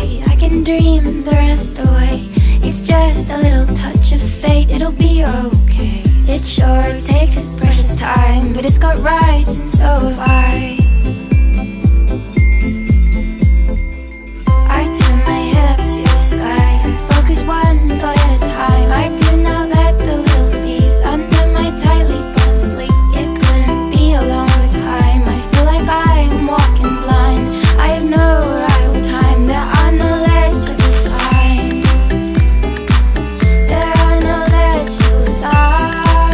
okay. I can dream the rest away. It's just a little touch of fate, it'll be okay. It sure takes its precious time, but it's got rights and so have I. I turn my head up to the sky, I focus one thought at a time. I do not let the little thieves under my tightly bound sleep. It couldn't be a longer time, I feel like I'm walking blind. I have no arrival time, there are no legible signs. There are no legible signs.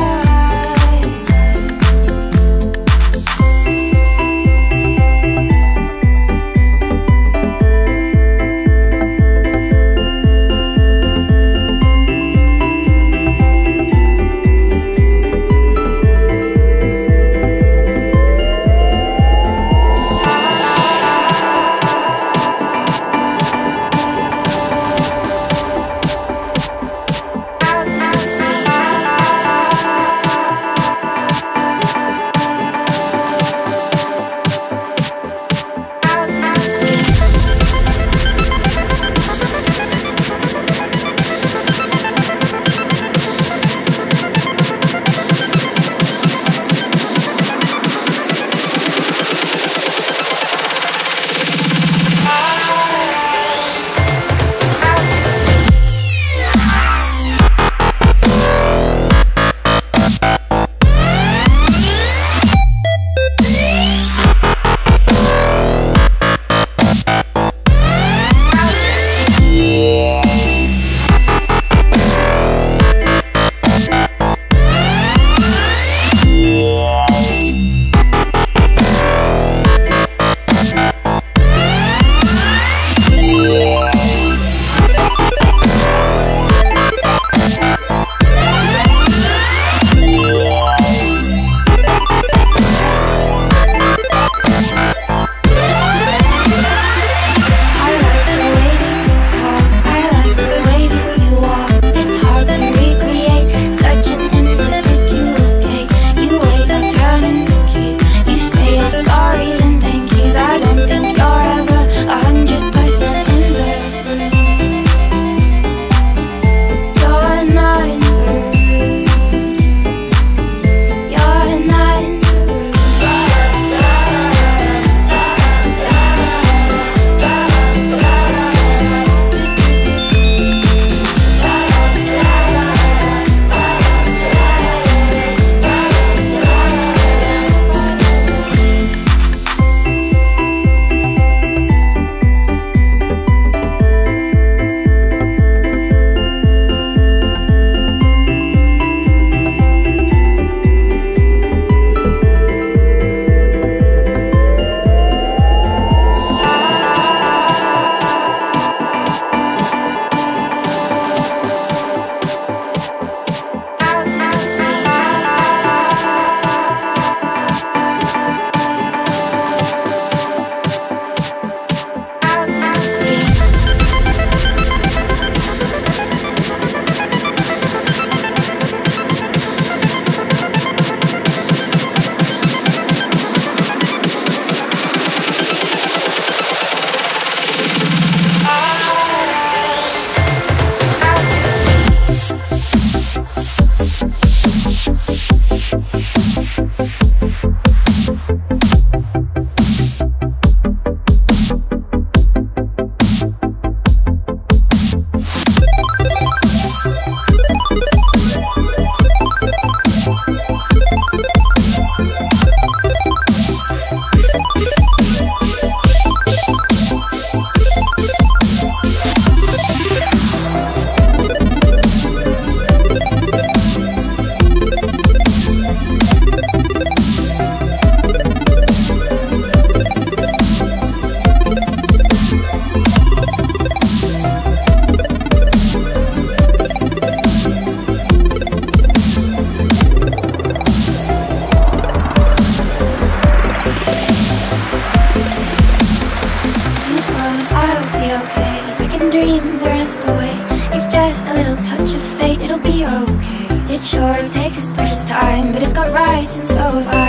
dream the rest away. It's just a little touch of fate, it'll be okay. It sure takes its precious time, but it's got rights and so have I.